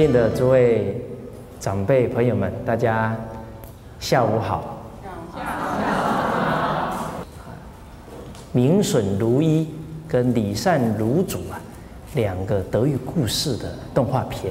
敬的诸位长辈朋友们，大家下午好。明损如一跟礼善如主啊，两个德育故事的动画片。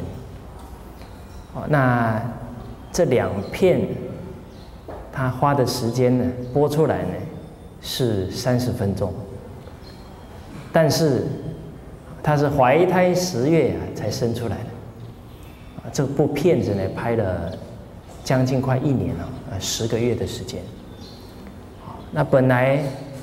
那这两片，他花的时间呢，播出来呢是30分钟，但是他是怀胎10月才生出来的。这部片子呢拍了将近快1年了，10个月的时间。那本来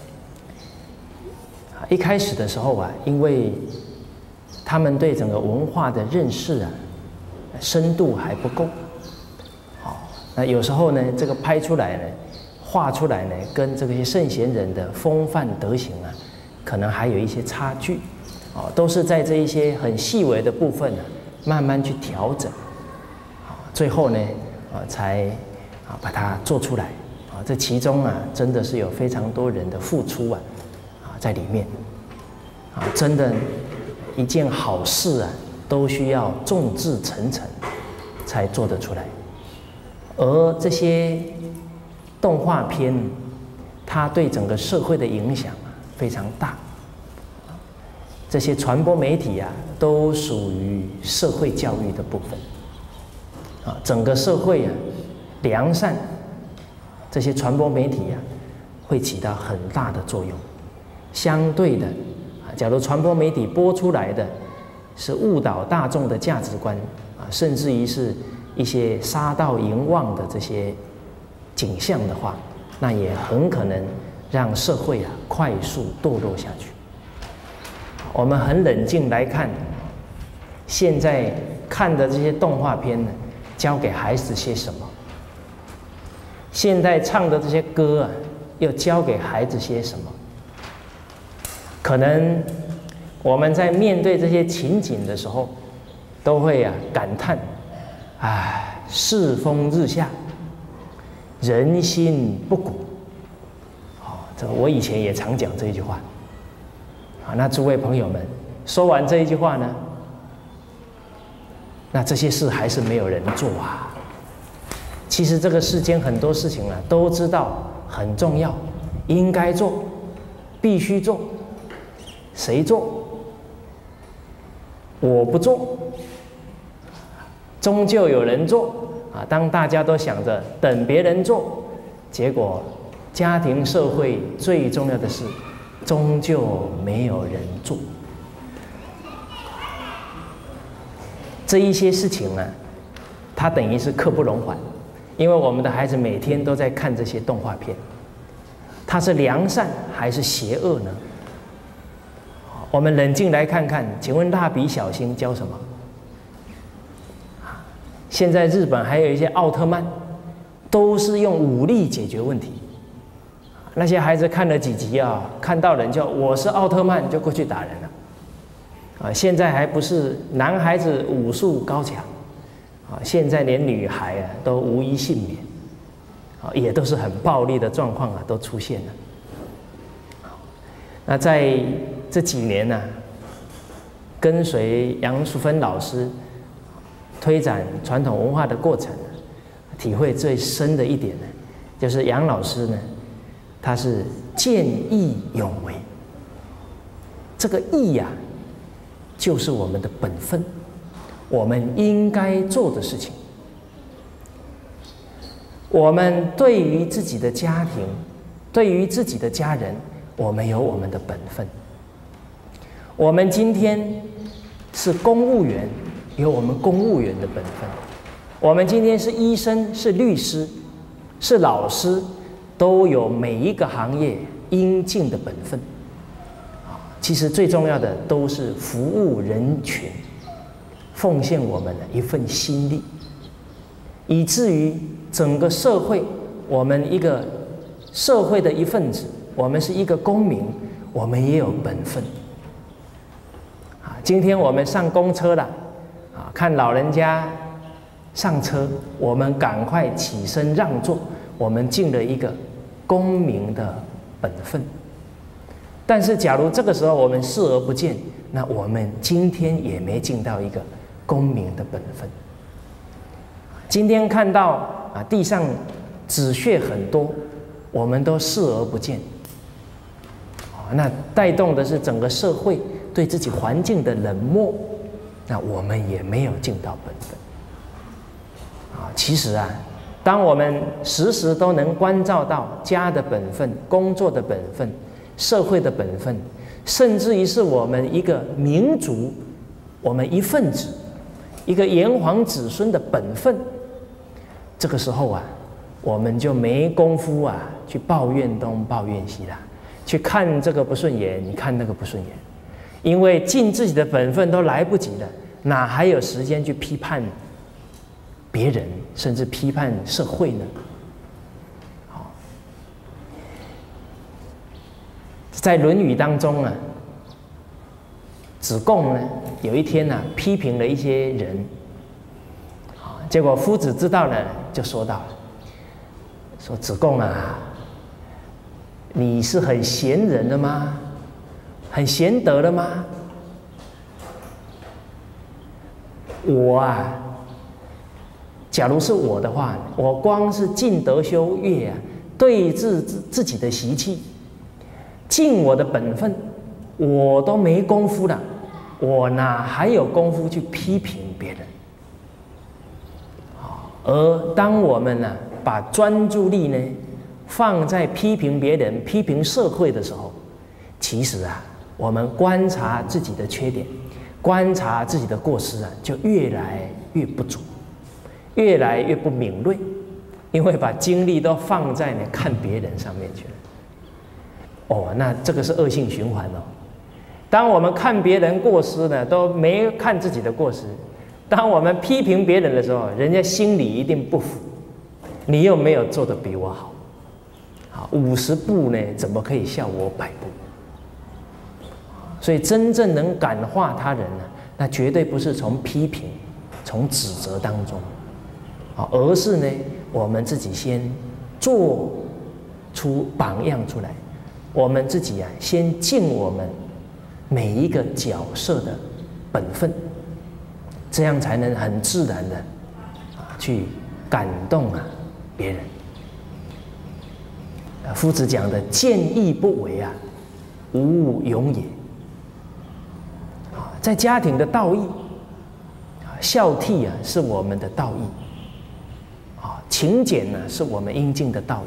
一开始的时候啊，因为他们对整个文化的认识啊，深度还不够。那有时候呢，这个拍出来呢，画出来呢，跟这些圣贤人的风范德行啊，可能还有一些差距。都是在这一些很细微的部分呢，慢慢去调整。最后呢，才把它做出来。这其中啊，真的是有非常多人的付出啊，在里面。真的，一件好事啊，都需要众志成城才做得出来。而这些动画片，它对整个社会的影响非常大。这些传播媒体啊，都属于社会教育的部分。整个社会啊，良善，这些传播媒体啊，会起到很大的作用。相对的，假如传播媒体播出来的是误导大众的价值观甚至于是一些杀盗淫妄的这些景象的话，那也很可能让社会快速堕落下去。我们很冷静来看，现在看的这些动画片呢，教给孩子些什么？现在唱的这些歌啊，又教给孩子些什么？可能我们在面对这些情景的时候，都会感叹：哎，世风日下，人心不古。这个我以前也常讲这一句话。那诸位朋友们，说完这一句话呢，那这些事还是没有人做啊。其实这个世间很多事情都知道很重要，应该做，必须做。谁做？我不做，终究有人做当大家都想着等别人做，结果家庭社会最重要的事，终究没有人做。这一些事情呢，它等于是刻不容缓，因为我们的孩子每天都在看这些动画片，它是良善还是邪恶呢？我们冷静来看看，请问蜡笔小新教什么？现在日本还有一些奥特曼，都是用武力解决问题。那些孩子看了几集看到人就我是奥特曼，就过去打人了。现在还不是男孩子武术高强，现在连女孩都无一幸免，也都是很暴力的状况都出现了。那在这几年呢，跟随杨淑芬老师推展传统文化的过程，体会最深的一点呢，就是杨老师呢，他是见义勇为。这个义就是我们的本分，我们应该做的事情。我们对于自己的家庭，对于自己的家人，我们有我们的本分。我们今天是公务员，有我们公务员的本分；我们今天是医生、是律师、是老师，都有每一个行业应尽的本分。其实最重要的都是服务人群，奉献我们的一份心力，以至于整个社会，我们一个社会的一份子，我们是一个公民，我们也有本分。今天我们上公车了，看老人家上车，我们赶快起身让座，我们尽了一个公民的本分。但是假如这个时候我们视而不见，那我们今天也没尽到一个公民的本分。 今天看到地上纸屑很多，我们都视而不见，那带动的是整个社会对自己环境的冷漠，那我们也没有尽到本分。其实当我们时时都能关照到家的本分、工作的本分、社会的本分，甚至于是我们一个民族、我们一份子、一个炎黄子孙的本分，这个时候我们就没功夫去抱怨东抱怨西啦，去看这个不顺眼，你看那个不顺眼，因为尽自己的本分都来不及了，哪还有时间去批判别人，甚至批判社会呢？在《论语》当中子贡呢有一天批评了一些人，结果夫子知道了，就说道：“说子贡你是很贤人了吗？很贤德了吗？我假如是我的话，我光是尽德修业对治自己的习气，尽我的本分，我都没功夫了，我哪还有功夫去批评别人？而当我们把专注力呢放在批评别人、批评社会的时候，其实我们观察自己的缺点，观察自己的过失就越来越不足，越来越不敏锐，因为把精力都放在看别人上面去了。那这个是恶性循环。当我们看别人过失呢，都没看自己的过失；当我们批评别人的时候，人家心里一定不服，你又没有做得比我好，50步呢，怎么可以笑我100步？所以真正能感化他人呢，那绝对不是从批评、从指责当中，而是呢，我们自己先做出榜样出来，我们自己先尽我们每一个角色的本分，这样才能很自然的去感动别人。夫子讲的“见义不为无物勇也”。在家庭的道义，孝悌是我们的道义，勤俭呢是我们应尽的道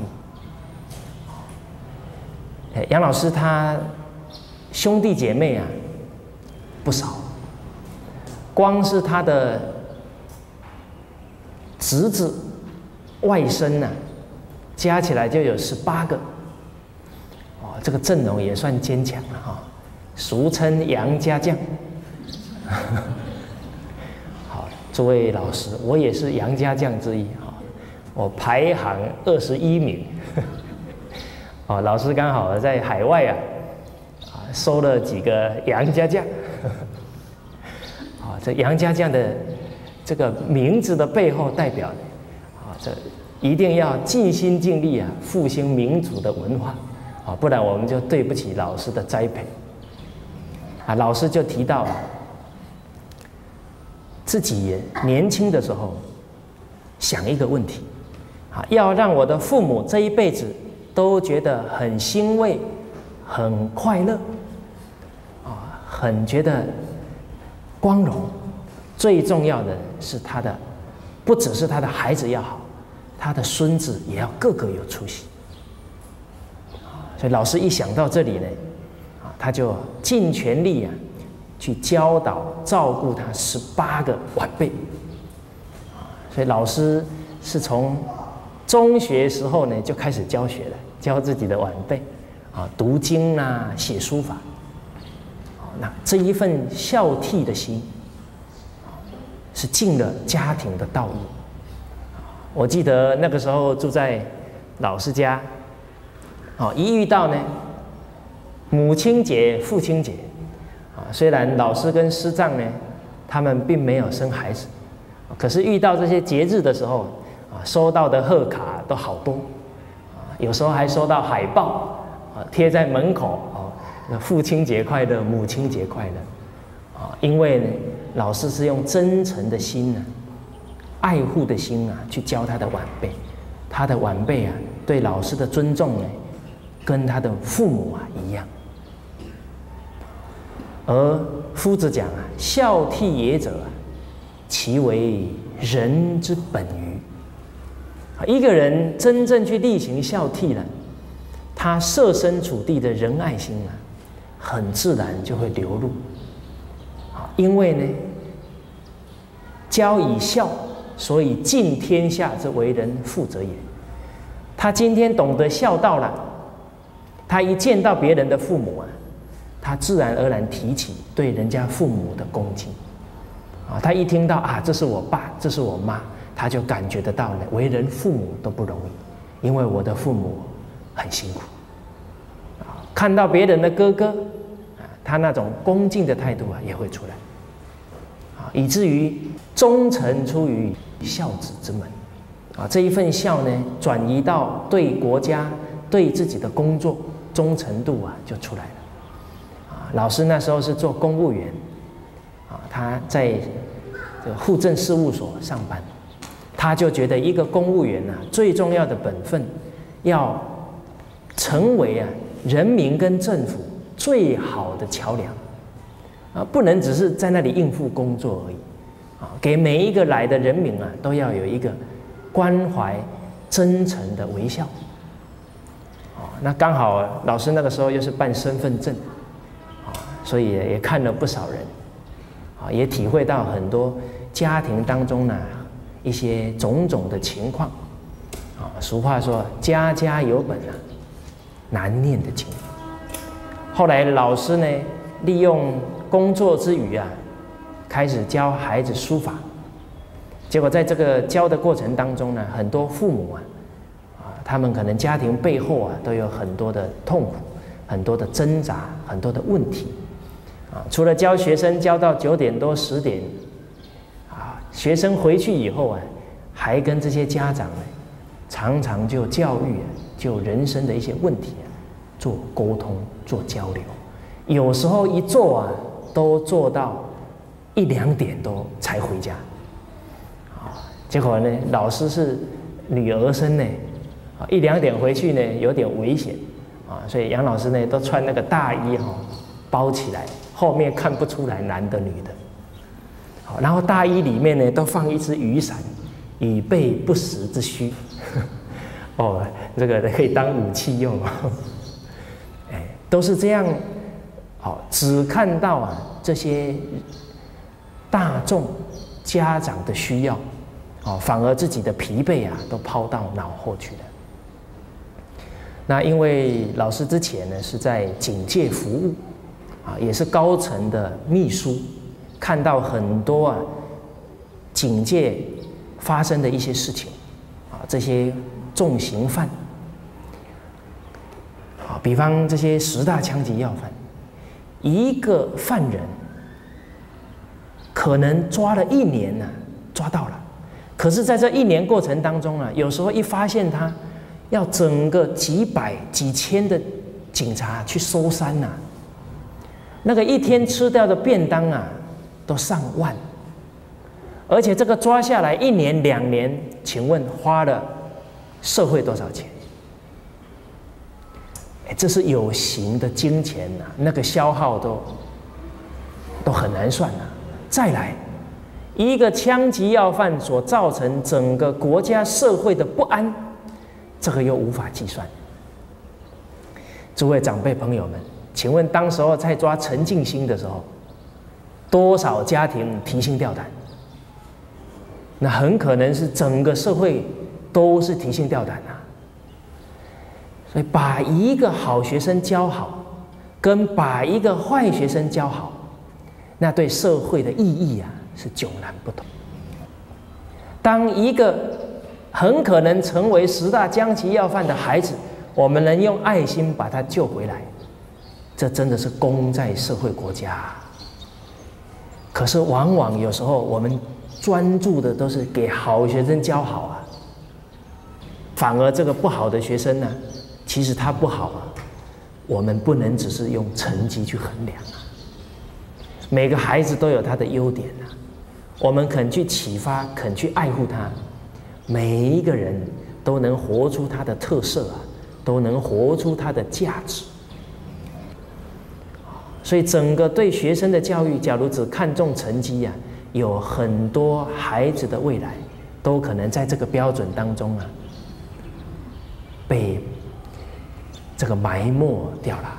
义。杨老师他兄弟姐妹不少，光是他的侄子、外甥加起来就有18个，这个阵容也算坚强了俗称杨家将。好，诸位老师，我也是杨家将之一我排行21名。老师刚好在海外收了几个杨家将。这杨家将的这个名字的背后代表的这一定要尽心尽力复兴民族的文化不然我们就对不起老师的栽培。老师就提到自己年轻的时候想一个问题要让我的父母这一辈子都觉得很欣慰、很快乐很觉得光荣。最重要的是不只是他的孩子要好，他的孙子也要个个有出息。所以老师一想到这里呢，他就尽全力去教导照顾他18个晚辈。所以老师是从中学时候呢就开始教学了，教自己的晚辈读经写书法。那这一份孝悌的心是尽了家庭的道义。我记得那个时候住在老师家一遇到呢母亲节、父亲节虽然老师跟师长呢他们并没有生孩子，可是遇到这些节日的时候收到的贺卡都好多有时候还收到海报贴在门口父亲节快乐、母亲节快乐因为呢老师是用真诚的心爱护的心啊，去教他的晚辈。他的晚辈啊，对老师的尊重呢，跟他的父母啊一样。而夫子讲啊，孝悌也者，其为人之本于。一个人真正去力行孝悌了，他设身处地的仁爱心啊，很自然就会流露。因为呢，教以孝，所以尽天下之为人父者也。他今天懂得孝道了，他一见到别人的父母啊，他自然而然提起对人家父母的恭敬。他一听到啊，这是我爸，这是我妈，他就感觉得到呢，为人父母都不容易，因为我的父母很辛苦。看到别人的哥哥，他那种恭敬的态度啊，也会出来。以至于忠臣出于孝子之门，这一份孝呢，转移到对国家、对自己的工作忠诚度啊，就出来了。老师那时候是做公务员，他在这个户政事务所上班，他就觉得一个公务员啊，最重要的本分，要成为啊人民跟政府最好的桥梁。不能只是在那里应付工作而已，给每一个来的人民啊，都要有一个关怀、真诚的微笑。那刚好老师那个时候又是办身份证，所以也看了不少人，也体会到很多家庭当中呢一些种种的情况。俗话说“家家有本啊，难念的经”。后来老师呢，利用工作之余啊，开始教孩子书法。结果在这个教的过程当中呢，很多父母啊，他们可能家庭背后啊都有很多的痛苦，很多的挣扎，很多的问题。除了教学生教到9点多10点，学生回去以后啊，还跟这些家长呢，常常就教育就人生的一些问题做沟通、做交流。有时候一做啊，都做到1、2点都才回家，结果呢，老师是女儿身呢，1、2点回去呢有点危险所以杨老师呢都穿那个大衣包起来，后面看不出来男的女的，然后大衣里面呢都放一只雨伞，以备不时之需。这个可以当武器用都是这样。只看到这些大众家长的需要，反而自己的疲惫都抛到脑后去了。那因为老师之前呢是在警界服务，也是高层的秘书，看到很多警界发生的一些事情，这些重刑犯，比方这些10大枪击要犯。一个犯人可能抓了1年抓到了，可是在这1年过程当中有时候一发现他，要整个几百几千的警察去搜山那个一天吃掉的便当都上万，而且这个抓下来1年2年，请问花了社会多少钱？这是有形的金钱那个消耗都很难算再来，一个枪击要犯所造成整个国家社会的不安，这个又无法计算。诸位长辈朋友们，请问当时候在抓陈进兴的时候，多少家庭提心吊胆？那很可能是整个社会都是提心吊胆所以把一个好学生教好，跟把一个坏学生教好，那对社会的意义是迥然不同。当一个很可能成为10大枪击要犯的孩子，我们能用爱心把他救回来，这真的是功在社会国家。可是往往有时候我们专注的都是给好学生教好反而这个不好的学生其实他不好我们不能只是用成绩去衡量每个孩子都有他的优点我们肯去启发，肯去爱护他，每一个人都能活出他的特色啊，都能活出他的价值。所以整个对学生的教育，假如只看重成绩呀，有很多孩子的未来都可能在这个标准当中啊，被这个埋没掉了。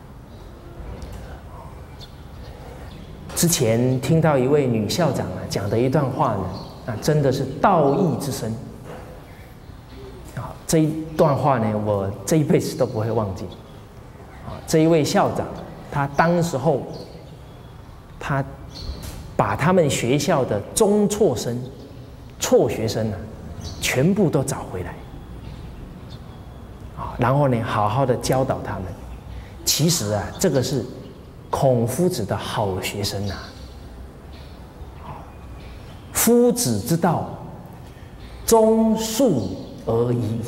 之前听到一位女校长啊讲的一段话呢，啊，真的是道义之深啊！这一段话呢，我这一辈子都不会忘记啊！这一位校长，他当时候，他把他们学校的中辍生、辍学生啊，全部都找回来啊，然后呢，好好的教导他们。其实啊，这个是孔夫子的好学生啊。夫子之道，忠恕而已。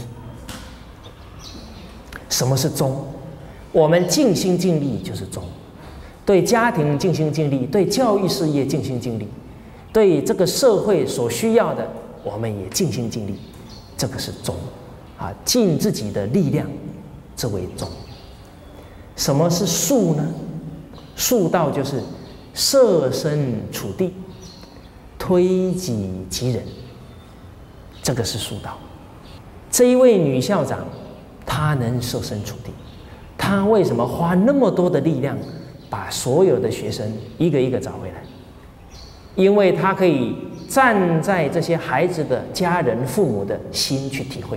什么是忠？我们尽心尽力就是忠。对家庭尽心尽力，对教育事业尽心尽力，对这个社会所需要的，我们也尽心尽力，这个是忠啊，尽自己的力量，这为忠。什么是恕呢？恕道就是设身处地，推己及人，这个是恕道。这一位女校长，她能设身处地，她为什么花那么多的力量，把所有的学生一个一个找回来？因为她可以站在这些孩子的家人、父母的心去体会。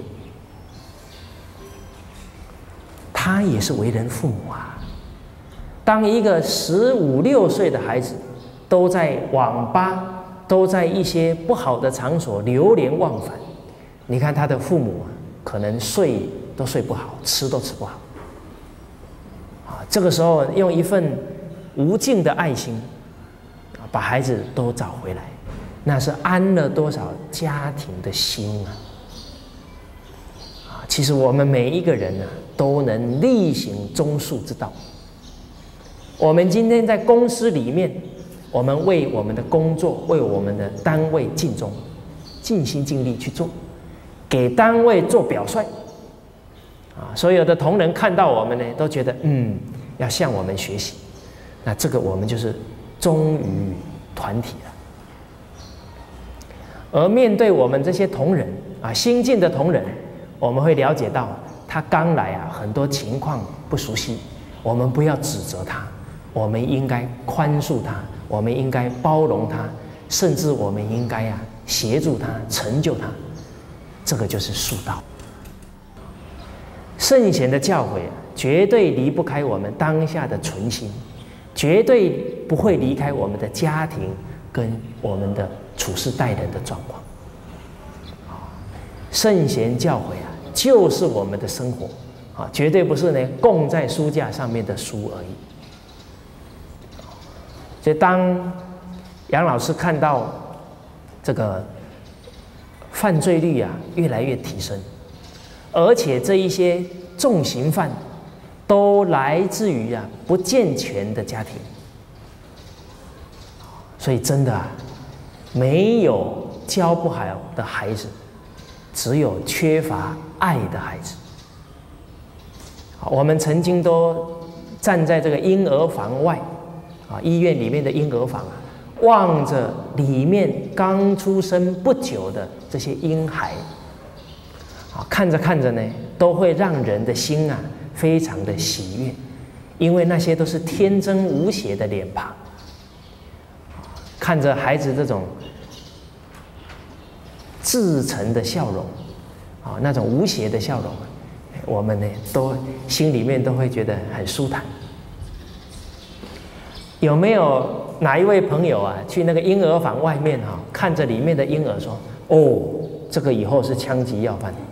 她也是为人父母啊。当一个15、16岁的孩子都在网吧，都在一些不好的场所流连忘返，你看他的父母啊，可能睡都睡不好，吃都吃不好。啊，这个时候用一份无尽的爱心，把孩子都找回来，那是安了多少家庭的心啊！啊，其实我们每一个人呢，都能力行忠恕之道。我们今天在公司里面，我们为我们的工作、为我们的单位尽忠，尽心尽力去做，给单位做表率。啊，所有的同仁看到我们呢，都觉得要向我们学习。那这个我们就是忠于团体了。而面对我们这些同仁啊，新进的同仁，我们会了解到他刚来啊，很多情况不熟悉，我们不要指责他。我们应该宽恕他，我们应该包容他，甚至我们应该协助他，成就他。这个就是恕道。圣贤的教诲绝对离不开我们当下的存心，绝对不会离开我们的家庭跟我们的处事待人的状况。圣贤教诲就是我们的生活啊，绝对不是供在书架上面的书而已。所以，当杨老师看到这个犯罪率越来越提升，而且这一些重刑犯都来自于不健全的家庭，所以真的没有教不好的孩子，只有缺乏爱的孩子。我们曾经都站在这个婴儿房外。医院里面的婴儿房望着里面刚出生不久的这些婴孩，看着看着呢，都会让人的心非常的喜悦，因为那些都是天真无邪的脸庞。看着孩子这种至诚的笑容，那种无邪的笑容，我们呢都心里面都会觉得很舒坦。有没有哪一位朋友去那个婴儿房外面看着里面的婴儿说：“哦，这个以后是枪击要犯。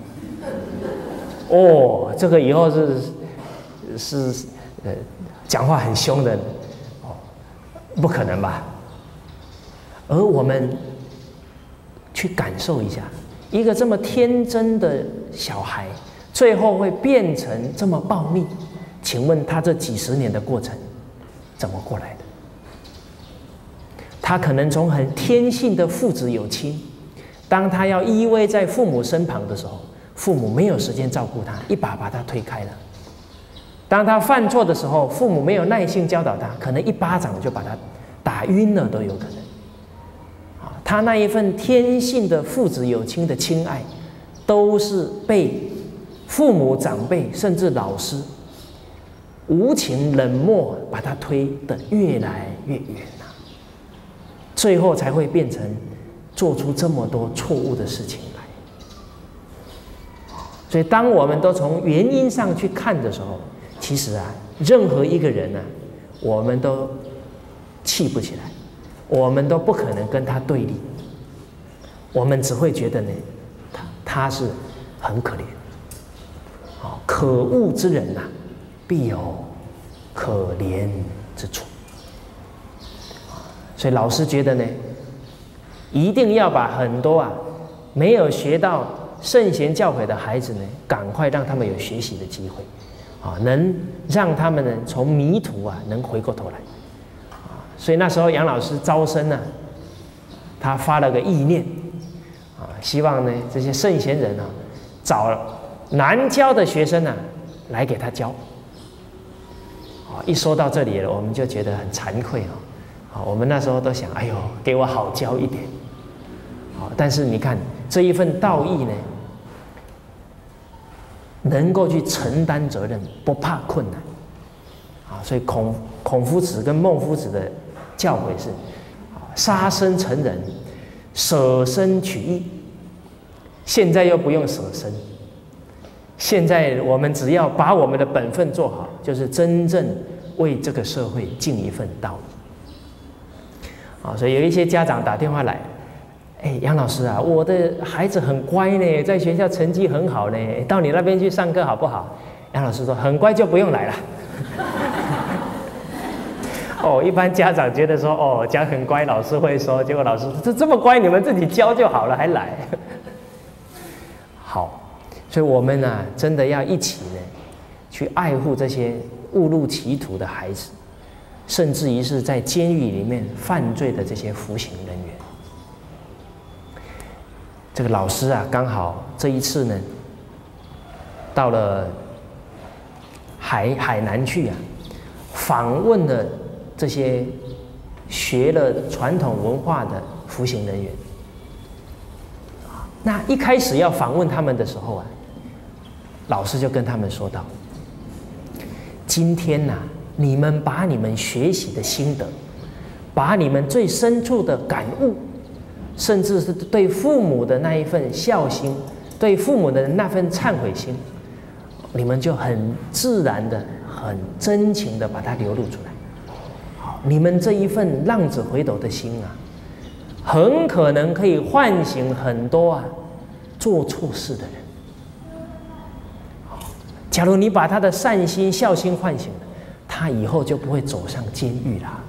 哦，这个以后是讲话很凶的。”哦，不可能吧？而我们去感受一下，一个这么天真的小孩，最后会变成这么暴力，请问他这几十年的过程怎么过来的？ 他可能从很天性的父子有亲，当他要依偎在父母身旁的时候，父母没有时间照顾他，一把把他推开了。当他犯错的时候，父母没有耐心教导他，可能一巴掌就把他打晕了都有可能。他那一份天性的父子有亲的亲爱，都是被父母长辈甚至老师无情冷漠把他推得越来越远了，最后才会变成做出这么多错误的事情来。所以当我们都从原因上去看的时候，其实啊，任何一个人啊，我们都气不起来，我们都不可能跟他对立，我们只会觉得呢，他是很可怜。可恶之人呐，必有可怜之处。所以老师觉得呢，一定要把很多没有学到圣贤教诲的孩子呢，赶快让他们有学习的机会，能让他们呢从迷途能回过头来。所以那时候杨老师招生呢，他发了个意念，希望呢这些圣贤人找难教的学生来给他教。一说到这里了，我们就觉得很惭愧我们那时候都想，哎呦，给我好教一点。但是你看这一份道义呢，能够去承担责任，不怕困难。所以孔夫子跟孟夫子的教诲是杀身成仁，舍身取义。现在又不用舍身，现在我们只要把我们的本分做好，就是真正为这个社会尽一份道义。所以有一些家长打电话来，杨老师啊，我的孩子很乖呢，在学校成绩很好呢，到你那边去上课好不好？杨老师说很乖就不用来了。一般家长觉得说，讲很乖，老师会说，结果老师说这么乖，你们自己教就好了，还来。好，所以我们真的要一起呢，去爱护这些误入歧途的孩子，甚至于是在监狱里面犯罪的这些服刑人员。这个老师刚好这一次呢，到了海南去访问了这些学了传统文化的服刑人员。那一开始要访问他们的时候老师就跟他们说道：今天你们把你们学习的心得，把你们最深处的感悟，甚至是对父母的那一份孝心，对父母的那份忏悔心，你们就很自然的、很真情的把它流露出来。你们这一份浪子回头的心很可能可以唤醒很多做错事的人。假如你把他的善心、孝心唤醒了，他以后就不会走上监狱了。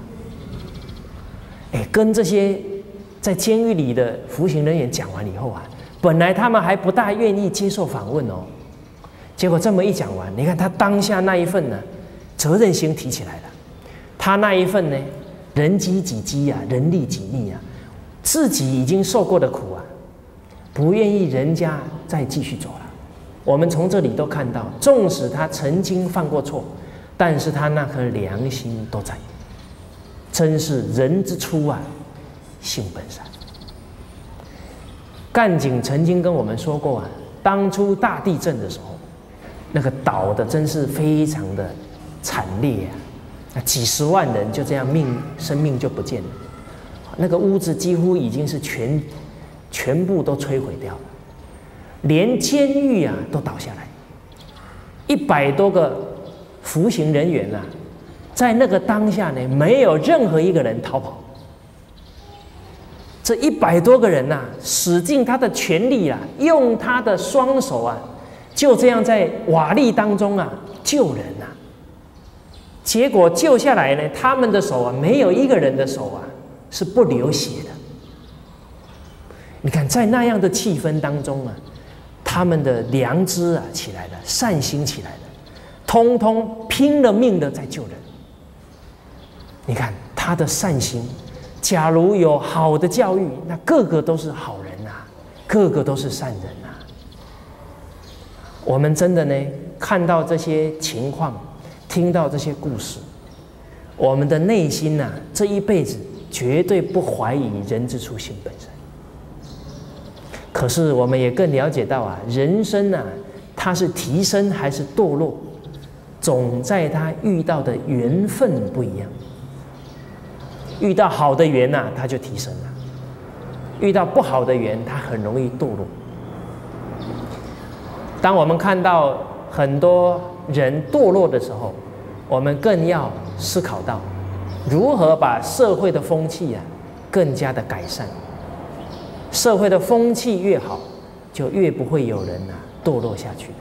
跟这些在监狱里的服刑人员讲完以后本来他们还不大愿意接受访问结果这么一讲完，你看他当下那一份责任心提起来了，他那一份人饥己饥人力己溺自己已经受过的苦不愿意人家再继续走了。我们从这里都看到，纵使他曾经犯过错，但是他那颗良心都在。真是人之初性本善。干警曾经跟我们说过当初大地震的时候，那个倒的真是非常的惨烈几十万人就这样生命就不见了。那个屋子几乎已经是全部都摧毁掉了，连监狱都倒下来，100多个服刑人员在那个当下呢，没有任何一个人逃跑。这100多个人使尽他的全力用他的双手就这样在瓦砾当中救人结果救下来呢，他们的手没有一个人的手是不流血的。你看，在那样的气氛当中他们的良知起来了，善心起来了，通通拼了命的在救人。你看他的善心假如有好的教育，那个个都是好人啊，个个都是善人啊。我们真的呢，看到这些情况，听到这些故事，我们的内心呐，这一辈子绝对不怀疑人之初性本善。可是我们也更了解到啊，人生啊，它是提升还是堕落，总在他遇到的缘分不一样。遇到好的缘啊，他就提升了；遇到不好的缘，他很容易堕落。当我们看到很多人堕落的时候，我们更要思考到如何把社会的风气啊更加的改善。社会的风气越好，就越不会有人啊堕落下去的。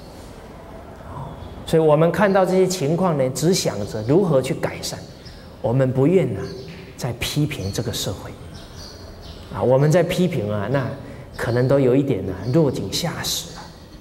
所以我们看到这些情况呢，只想着如何去改善，我们不愿啊在批评这个社会啊，我们在批评啊，那可能都有一点落井下石了。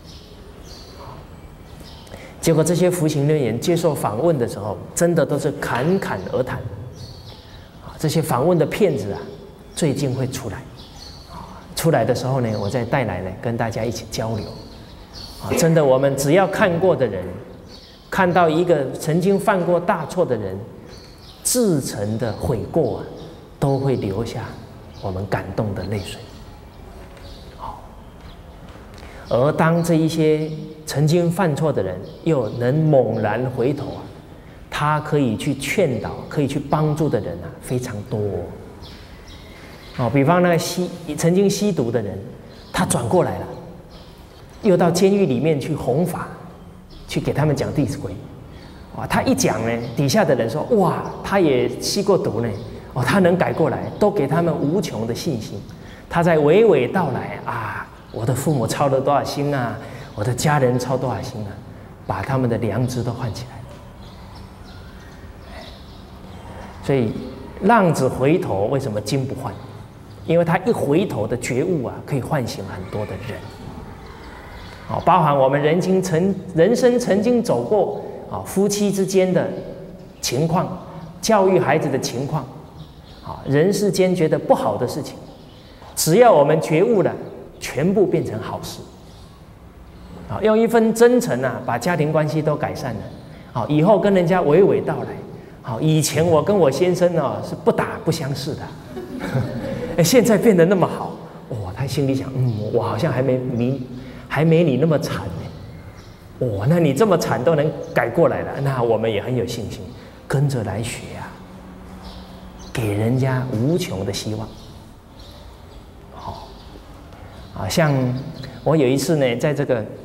结果这些服刑人员接受访问的时候，真的都是侃侃而谈啊。这些访问的片子啊，最近会出来啊，出来的时候呢，我再带来呢跟大家一起交流啊。真的，我们只要看过的人，看到一个曾经犯过大错的人至诚的悔过啊，都会留下我们感动的泪水。好，而当这一些曾经犯错的人又能猛然回头啊，他可以去劝导、可以去帮助的人啊，非常多。哦，比方那个曾经吸毒的人，他转过来了，又到监狱里面去弘法，去给他们讲《弟子规》。哇，他一讲呢，底下的人说：“哇，他也吸过毒呢，哦，他能改过来，都给他们无穷的信心。”他在娓娓道来啊，我的父母操了多少心啊，我的家人操多少心啊，把他们的良知都唤起来。所以浪子回头，为什么金不换？因为他一回头的觉悟啊，可以唤醒很多的人。好，包含我们人生曾经走过。啊，夫妻之间的情况，教育孩子的情况，啊，人世间觉得不好的事情，只要我们觉悟了，全部变成好事。啊，用一份真诚啊，把家庭关系都改善了。好，以后跟人家娓娓道来。好，以前我跟我先生呢是不打不相识的，现在变得那么好，哇，他心里想，我好像还没你那么惨。哦，那你这么惨都能改过来了，那我们也很有信心，跟着来学啊，给人家无穷的希望。好，啊，像我有一次呢，在这个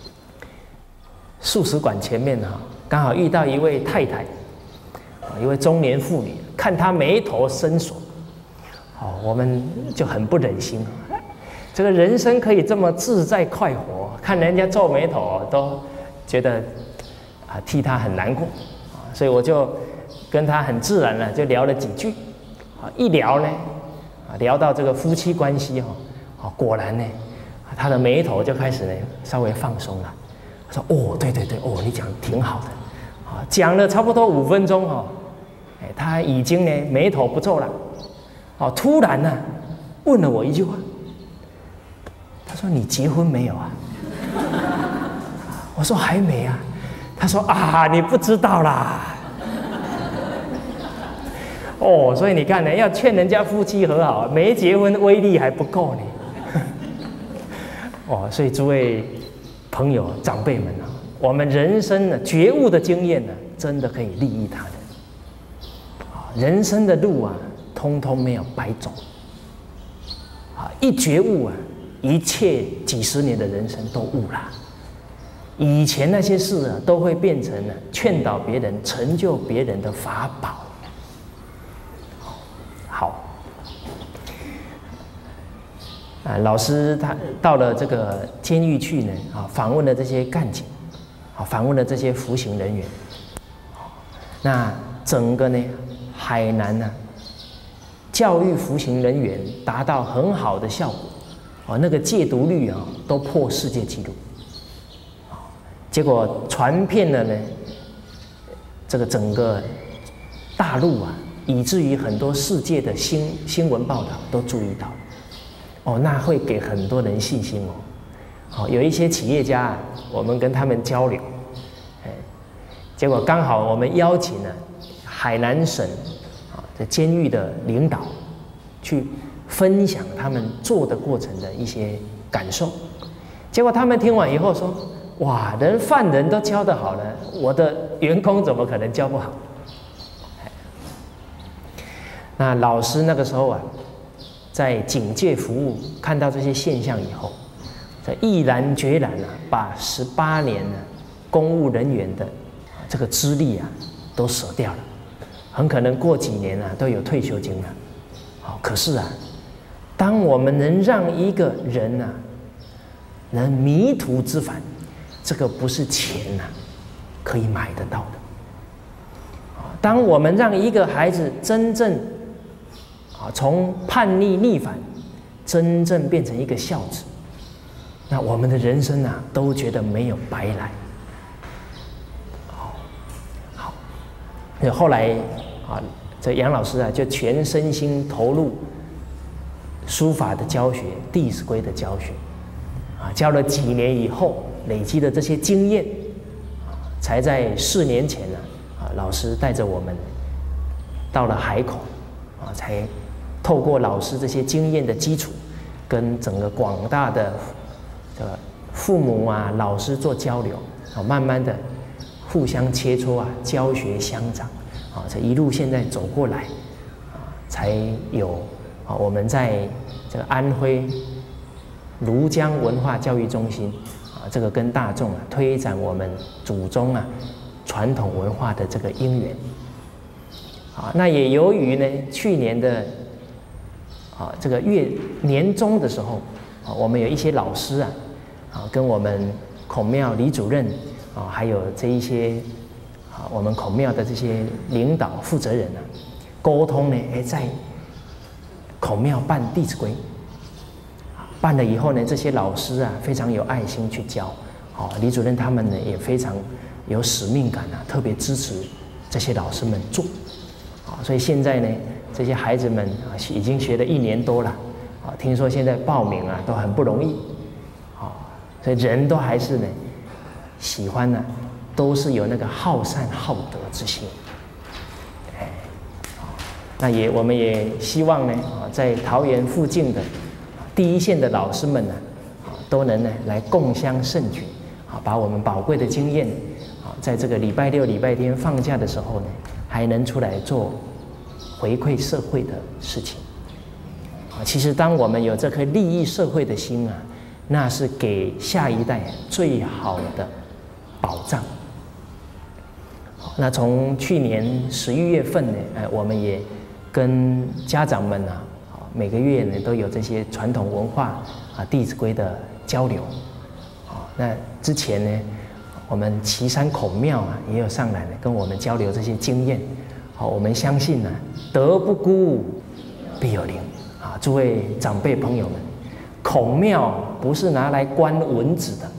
素食馆前面哈，刚好遇到一位太太，一位中年妇女，看她眉头深锁，哦，我们就很不忍心。这个人生可以这么自在快活，看人家皱眉头都觉得啊替他很难过啊，所以我就跟他很自然的就聊了几句啊，一聊呢啊聊到这个夫妻关系啊，果然呢他的眉头就开始呢稍微放松了。他说：“哦，对对对，哦，你讲得挺好的啊，讲了差不多5分钟哦，他已经呢眉头不皱了，哦，突然呢问了我一句话。”他说：“你结婚没有啊？”我说：“还没啊。”他说：“啊，你不知道啦。”哦，所以你看呢，要劝人家夫妻和好，没结婚威力还不够呢。哦，所以诸位朋友、长辈们啊，我们人生呢觉悟的经验呢，真的可以利益他人。人生的路啊，通通没有白走。啊，一觉悟啊。一切几十年的人生都悟了，以前那些事啊，都会变成了劝导别人、成就别人的法宝。好，啊，老师他到了这个监狱去呢，啊，访问了这些干警，啊，访问了这些服刑人员，那整个呢海南呢，教育服刑人员达到很好的效果。哦，那个戒毒率啊，都破世界纪录。结果传遍了呢，这个整个大陆啊， 以至于很多世界的新闻报道都注意到，哦，那会给很多人信心哦。好，有一些企业家啊，我们跟他们交流，结果刚好我们邀请了海南省的监狱的领导去分享他们做的过程的一些感受，结果他们听完以后说：“哇，犯人都教得好了，我的员工怎么可能教不好？”那老师那个时候啊，在警戒服务看到这些现象以后，毅然决然啊，把18年呢公务人员的这个资历啊都舍掉了，很可能过几年啊都有退休金了。好，可是啊，当我们能让一个人啊能迷途知返，这个不是钱呐可以买得到的。当我们让一个孩子真正从叛逆逆反，真正变成一个孝子，那我们的人生啊都觉得没有白来。好，后来这杨老师啊就全身心投入书法的教学、《弟子规》的教学，教了几年以后，累积的这些经验，才在4年前呢，老师带着我们到了海口，才透过老师这些经验的基础，跟整个广大的父母啊、老师做交流，慢慢的互相切磋教学相长，这一路现在走过来，才有我们在这个安徽庐江文化教育中心这个跟大众推展我们祖宗传统文化的这个因缘。那也由于呢去年的这个年中的时候，我们有一些老师跟我们孔庙李主任还有这一些我们孔庙的这些领导负责人沟通呢，在孔庙办《弟子规》，办了以后呢，这些老师非常有爱心去教，李主任他们呢也非常有使命感特别支持这些老师们做，所以现在呢，这些孩子们已经学了1年多了，听说现在报名都很不容易，所以人都还是呢喜欢都是有那个好善好德之心。那我们也希望呢，在桃园附近的第一线的老师们都能呢来共襄盛举，把我们宝贵的经验，在这个礼拜六、礼拜天放假的时候呢，还能出来做回馈社会的事情。其实，当我们有这颗利益社会的心那是给下一代最好的保障。那从去年11月份呢，我们也跟家长们每个月呢都有这些传统文化《弟子规》的交流。那之前呢，我们旗山孔庙也有上来跟我们交流这些经验。我们相信德不孤，必有邻。诸位长辈朋友们，孔庙不是拿来关蚊子的，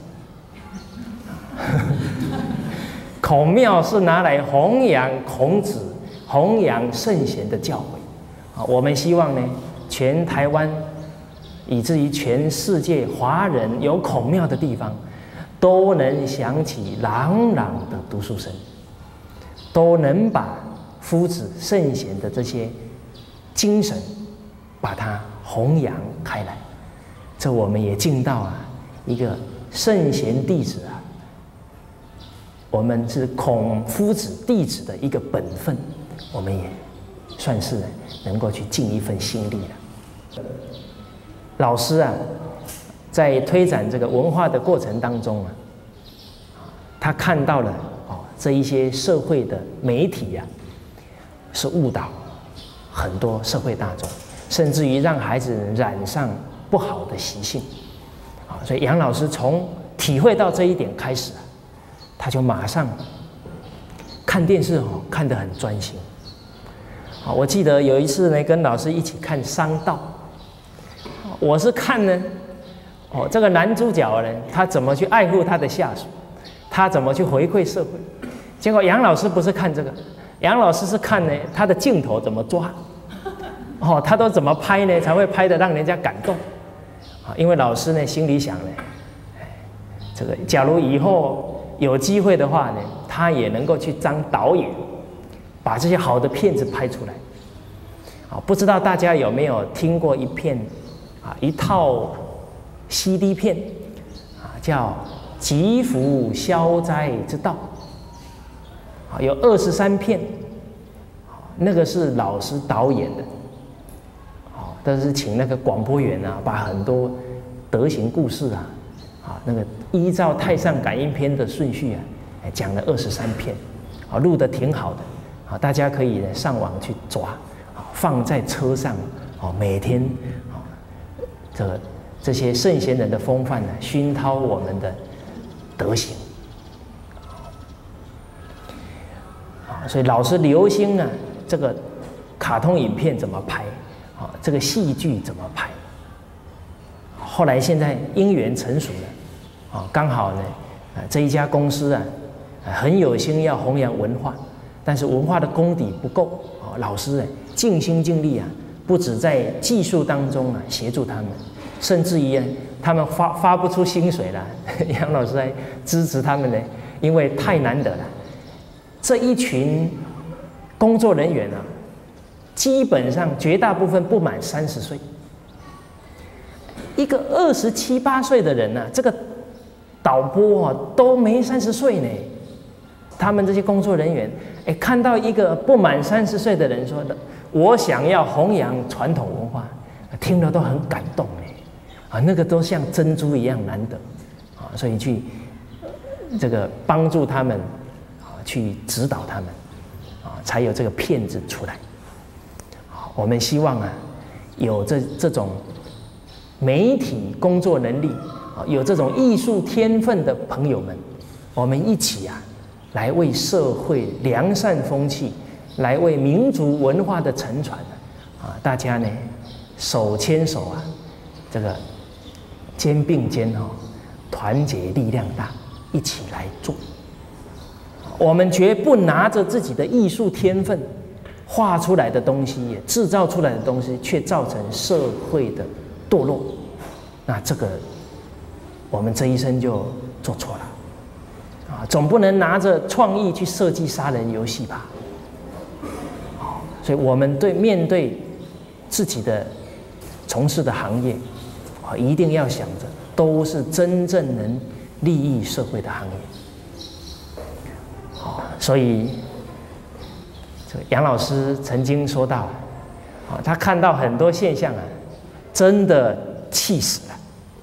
孔庙是拿来弘扬孔子、弘扬圣贤的教诲。我们希望呢，全台湾以至于全世界华人有孔庙的地方，都能响起朗朗的读书声，都能把夫子圣贤的这些精神把它弘扬开来。这我们也尽到一个圣贤弟子我们是孔夫子弟子的一个本分，我们也算是能够去尽一份心力了。老师在推展这个文化的过程当中他看到了这一些社会的媒体是误导很多社会大众，甚至于让孩子染上不好的习性所以杨老师从体会到这一点开始他就马上看电视看得很专心。我记得有一次呢，跟老师一起看商道，我是看呢这个男主角呢，他怎么去爱护他的下属，他怎么去回馈社会。结果杨老师不是看这个， 杨老师是看呢他的镜头怎么抓，他都怎么拍呢，才会拍得让人家感动。因为老师呢心里想呢，这个假如以后有机会的话呢，他也能够去当导演，把这些好的片子拍出来。不知道大家有没有听过一套 CD 片叫《疾福消灾之道》，有23片，那个是老师导演的，但是请那个广播员把很多德行故事那个依照《太上感应篇》的顺序讲了23片，录得挺好的，大家可以上网去抓，放在车上，每天这些圣贤人的风范熏陶我们的德行。所以老师留心这个卡通影片怎么拍，这个戏剧怎么拍。后来现在因缘成熟了，刚好呢，这一家公司很有心要弘扬文化，但是文化的功底不够，老师尽心尽力不止在技术当中协助他们，甚至于他们发不出薪水了，杨老师还支持他们呢，因为太难得了。这一群工作人员基本上绝大部分不满30岁，一个27、28岁的人这个导播都没30岁呢。他们这些工作人员，看到一个不满30岁的人说的，我想要弘扬传统文化，听了都很感动那个都像珍珠一样难得所以去这个帮助他们去指导他们才有这个片子出来。我们希望有这种媒体工作能力有这种艺术天分的朋友们，我们一起来为社会良善风气，来为民族文化的承传大家呢手牵手这个肩并肩团结力量大，一起来做。我们绝不拿着自己的艺术天分画出来的东西，制造出来的东西，却造成社会的堕落。那这个我们这一生就做错了总不能拿着创意去设计杀人游戏吧？所以我们面对自己的从事的行业一定要想着都是真正能利益社会的行业。所以杨老师曾经说到他看到很多现象真的气死了，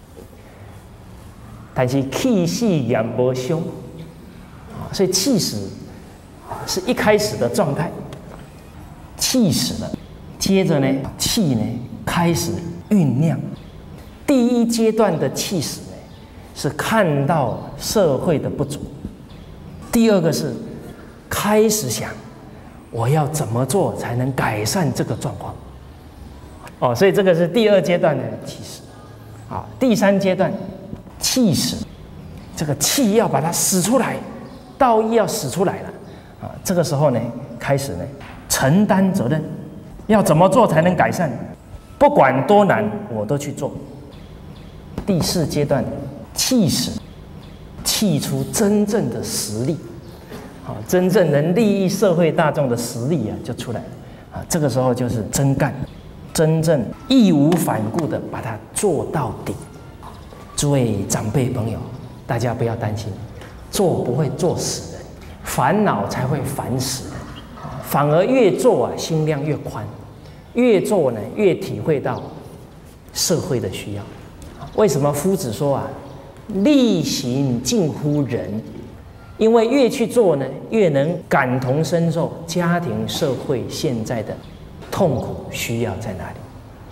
但是气死也没凶所以气死是一开始的状态，气死了，接着呢气呢开始酝酿。第一阶段的气死呢是看到社会的不足，第二个是开始想我要怎么做才能改善这个状况所以这个是第2阶段的气死第3阶段气死，这个气要把它使出来，道义要使出来了这个时候呢开始呢承担责任，要怎么做才能改善，不管多难我都去做。第4阶段气死，气出真正的实力真正能利益社会大众的实力就出来了这个时候就是真干，真正义无反顾的把它做到底。诸位长辈朋友，大家不要担心，做不会做死人，烦恼才会烦死人反而越做心量越宽，越做呢越体会到社会的需要。为什么夫子说力行近乎仁？因为越去做呢，越能感同身受家庭社会现在的痛苦需要在哪里。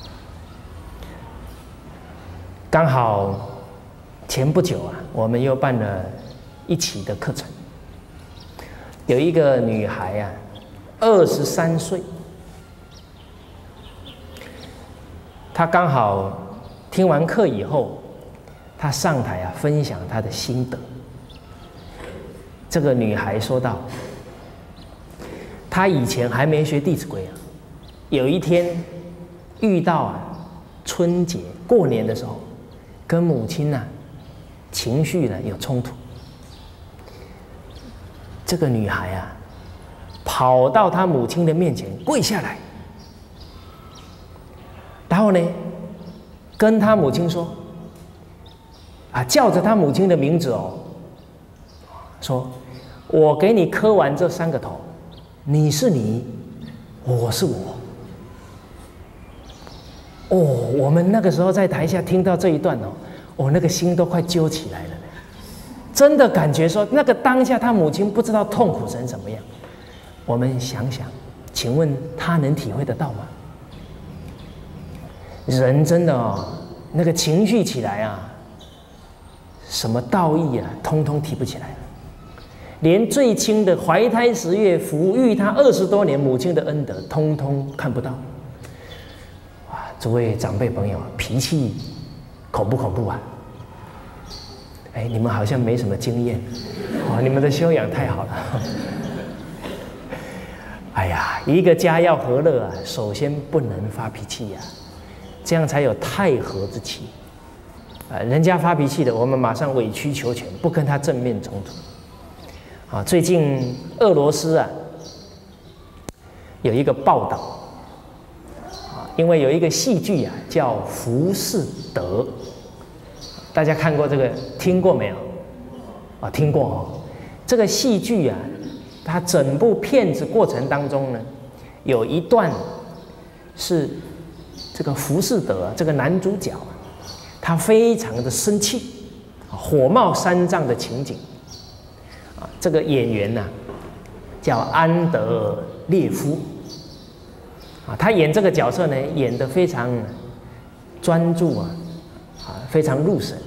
刚好前不久我们又办了一期的课程，有一个女孩23岁，她刚好听完课以后，她上台分享她的心得。这个女孩说道， 他以前还没学《弟子规》啊，有一天遇到春节过年的时候，跟母亲情绪有冲突。这个女孩跑到她母亲的面前跪下来，然后呢，跟她母亲说叫着她母亲的名字说：“我给你磕完这3个头，你是你，我是我。”我们那个时候在台下听到这一段那个心都快揪起来了，真的感觉说那个当下他母亲不知道痛苦成什么样。我们想想，请问他能体会得到吗？人真的那个情绪起来什么道义通通提不起来了，连最轻的怀胎10月抚育他20多年母亲的恩德，通通看不到。诸位长辈朋友，脾气恐不恐怖啊？你们好像没什么经验你们的修养太好了。一个家要和乐首先不能发脾气这样才有太和之气。人家发脾气的，我们马上委曲求全，不跟他正面冲突。最近俄罗斯有一个报道。因为有一个戏剧叫《浮士德》，大家看过这个，听过没有？听过这个戏剧它整部片子过程当中呢，有一段是这个浮士德这个男主角他非常的生气，火冒三丈的情景。这个演员叫安德烈夫。他演这个角色呢，演得非常专注非常入神。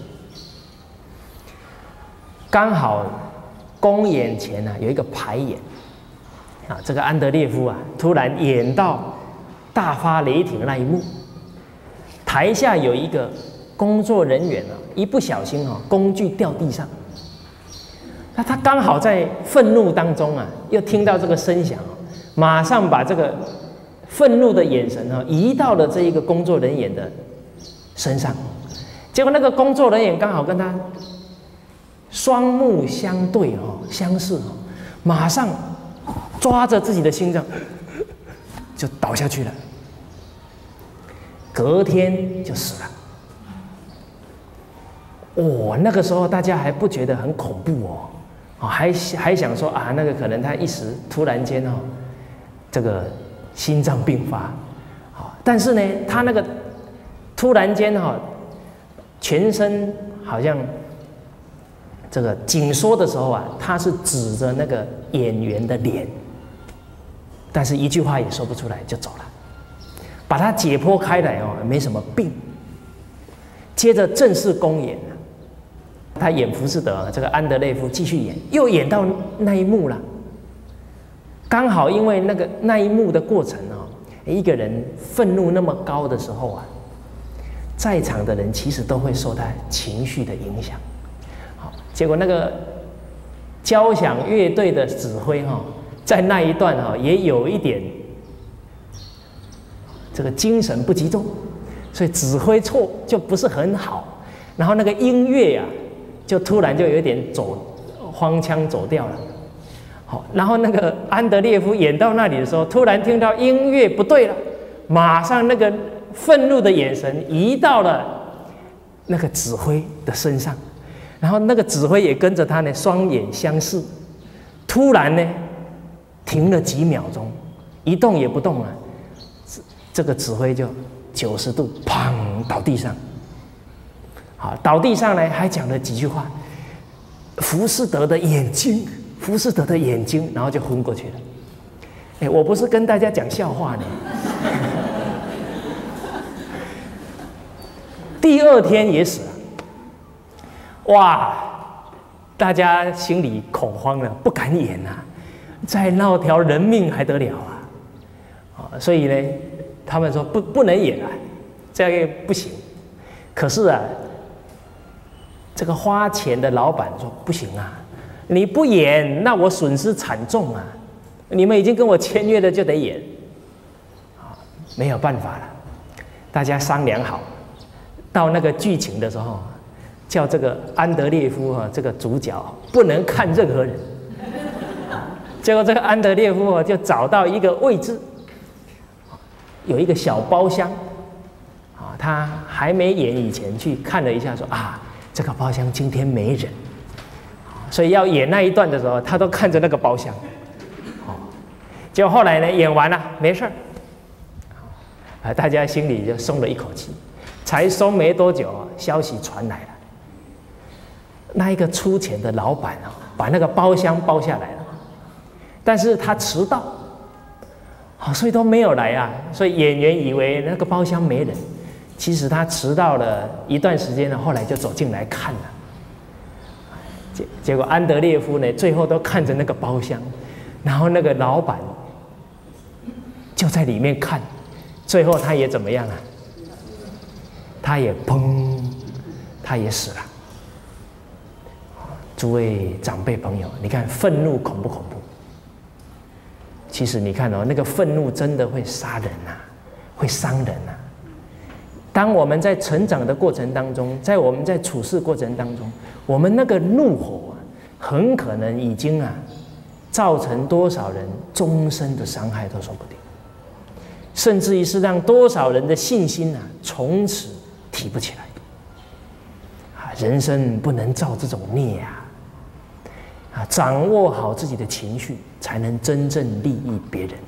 刚好公演前有一个排演这个安德烈夫突然演到大发雷霆那一幕，台下有一个工作人员一不小心工具掉地上，那他刚好在愤怒当中又听到这个声响，马上把这个愤怒的眼神移到了这一个工作人员的身上，结果那个工作人员刚好跟他双目相对相视马上抓着自己的心脏就倒下去了，隔天就死了。那个时候大家还不觉得很恐怖还想说那个可能他一时突然间这个心脏病发，但是呢，他那个突然间全身好像这个紧缩的时候他是指着那个演员的脸，但是一句话也说不出来就走了，把他解剖开来没什么病。接着正式公演他演浮士德，这个安德烈夫继续演，又演到那一幕了。刚好因为那一幕的过程一个人愤怒那么高的时候在场的人其实都会受他情绪的影响。结果那个交响乐队的指挥在那一段也有一点这个精神不集中，所以指挥错就不是很好，然后那个音乐就突然就有点荒腔走调了。然后那个安德烈夫演到那里的时候，突然听到音乐不对了，马上那个愤怒的眼神移到了那个指挥的身上，然后那个指挥也跟着他呢双眼相视，突然呢停了几秒钟，一动也不动这个指挥就90度砰倒地上。倒地上来还讲了几句话，浮士德的眼睛，浮士德的眼睛，然后就昏过去了。我不是跟大家讲笑话呢。第2天也死了，哇！大家心里恐慌了，不敢演再闹条人命还得了所以呢，他们说不能演这样不行。可是这个花钱的老板说不行你不演，那我损失惨重你们已经跟我签约了，就得演。没有办法了，大家商量好，到那个剧情的时候，叫这个安德烈夫这个主角不能看任何人。结果这个安德烈夫就找到一个位置，有一个小包厢，他还没演以前去看了一下，说这个包厢今天没人，所以要演那一段的时候，他都看着那个包厢。结果后来呢，演完了没事儿，大家心里就松了一口气。才松没多久，消息传来了，那一个出钱的老板把那个包厢包下来了。但是他迟到，所以都没有来啊。所以演员以为那个包厢没人，其实他迟到了一段时间了，后来就走进来看了。结果安德烈夫呢，最后都看着那个包厢，然后那个老板就在里面看，最后他也怎么样啊？他也砰，他也死了。诸位长辈朋友，你看愤怒恐不恐怖？其实你看那个愤怒真的会杀人会伤人当我们在成长的过程当中，在我们在处事过程当中，我们那个怒火很可能已经造成多少人终身的伤害都说不定，甚至于是让多少人的信心从此提不起来。人生不能造这种孽掌握好自己的情绪，才能真正利益别人。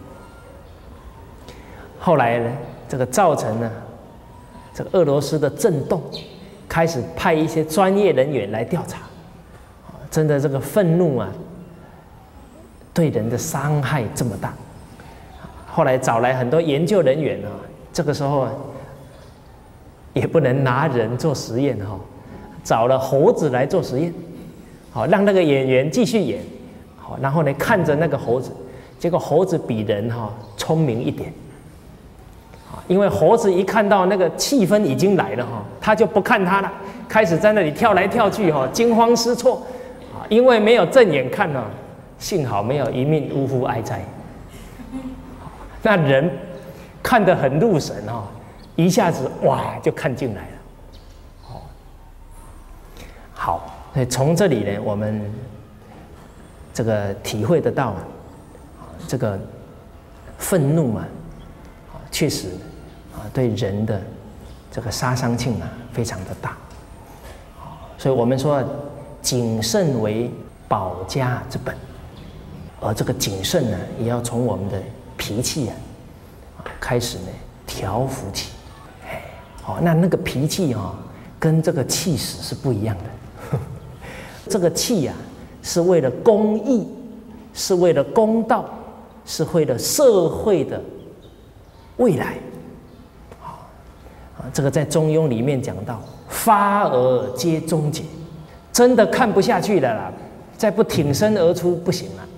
后来呢，这个造成呢，这个俄罗斯的震动，开始派一些专业人员来调查。真的，这个愤怒对人的伤害这么大。后来找来很多研究人员这个时候也不能拿人做实验找了猴子来做实验。让那个演员继续演，然后呢看着那个猴子，结果猴子比人聪明一点，因为猴子一看到那个气氛已经来了他就不看他了，开始在那里跳来跳去惊慌失措，因为没有正眼看幸好没有一命呜呼哀哉。那人看得很入神一下子哇就看进来了。好。所以从这里呢，我们这个体会得到这个愤怒确实对人的这个杀伤性非常的大。所以我们说谨慎为保家之本，而这个谨慎也要从我们的脾气开始呢调服起。那个脾气跟这个气势是不一样的。这个气是为了公义，是为了公道，是为了社会的未来。这个在《中庸》里面讲到，发而皆终结，真的看不下去了啦，再不挺身而出不行了。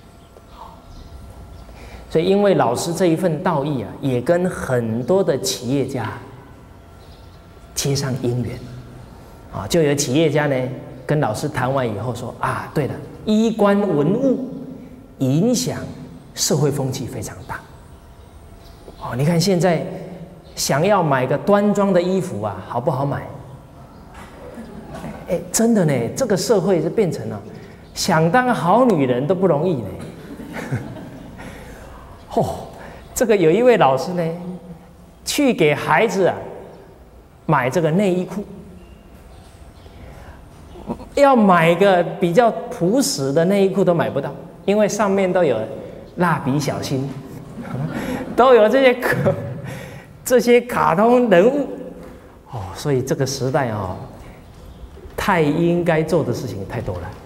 所以，因为老师这一份道义也跟很多的企业家接上因缘就有企业家呢。跟老师谈完以后说对了，衣冠文物影响社会风气非常大。你看现在想要买个端庄的衣服好不好买？真的呢，这个社会是变成了想当好女人都不容易呢。这个有一位老师呢，去给孩子买这个内衣裤。要买个比较朴实的内衣裤都买不到，因为上面都有蜡笔小新，都有这些卡通人物所以这个时代太应该做的事情太多了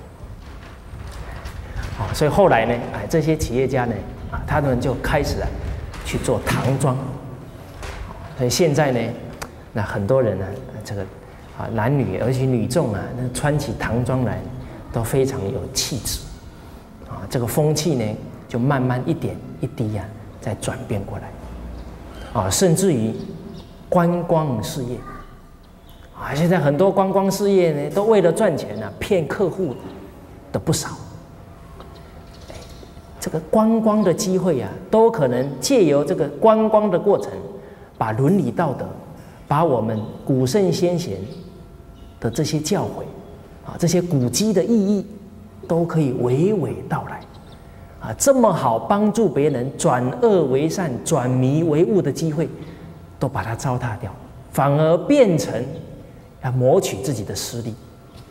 所以后来呢，这些企业家呢他们就开始去做唐装。所以现在呢，那很多人这个男女，而且女众那穿起唐装来都非常有气质这个风气呢就慢慢一点一滴在转变过来甚至于观光事业现在很多观光事业呢都为了赚钱骗客户的不少。 这个观光的机会啊，都可能借由这个观光的过程，把伦理道德，把我们古圣先贤的这些教诲啊，这些古迹的意义，都可以娓娓道来啊。这么好帮助别人转恶为善、转迷为悟的机会，都把它糟蹋掉，反而变成要谋取自己的私利。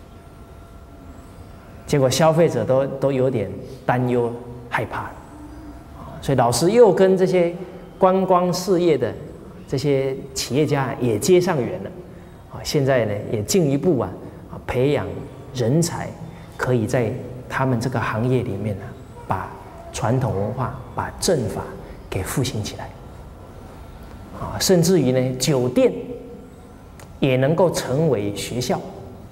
结果消费者都有点担忧、害怕，所以老师又跟这些观光事业的这些企业家也接上缘了，啊，现在呢也进一步培养人才，可以在他们这个行业里面呢，把传统文化、把正法给复兴起来，啊，甚至于呢酒店也能够成为学校，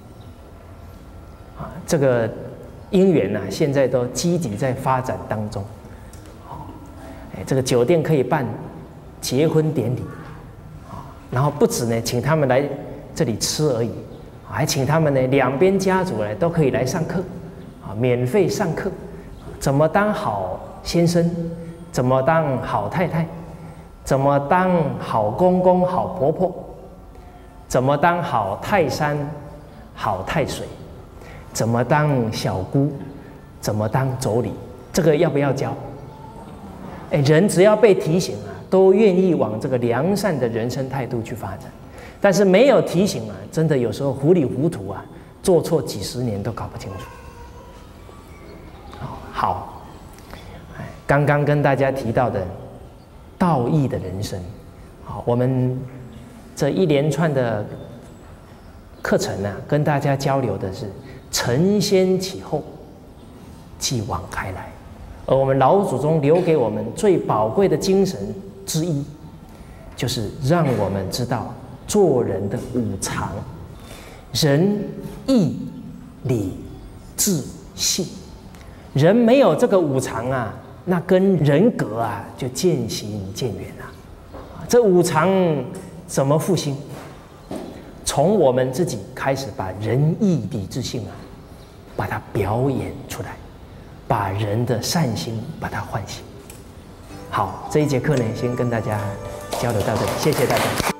啊，这个因缘呢，现在都积极在发展当中。这个酒店可以办结婚典礼，然后不止呢请他们来这里吃而已，还请他们呢两边家族呢都可以来上课，啊，免费上课，怎么当好先生，怎么当好太太，怎么当好公公、好婆婆，怎么当好泰山、好太岁，怎么当小姑，怎么当妯娌，这个要不要教？人只要被提醒啊，都愿意往这个良善的人生态度去发展。但是没有提醒啊，真的有时候糊里糊涂啊，做错几十年都搞不清楚。好，刚刚跟大家提到的道义的人生，好，我们这一连串的课程呢，跟大家交流的是承先启后，继往开来。而我们老祖宗留给我们最宝贵的精神之一，就是让我们知道做人的五常：仁、义、礼、智、信。人没有这个五常啊，那跟人格啊就渐行渐远了。这五常怎么复兴？从我们自己开始，把仁义礼智信啊，把它表演出来。把人的善心把它唤醒。好，这一节课呢，先跟大家交流到这里，谢谢大家。